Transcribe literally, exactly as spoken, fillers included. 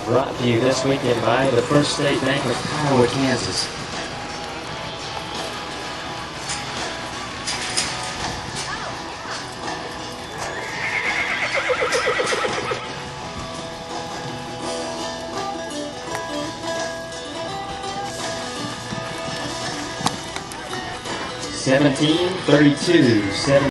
Brought to you this weekend by the First State Bank of Kiowa, Kansas. seventeen thirty-two.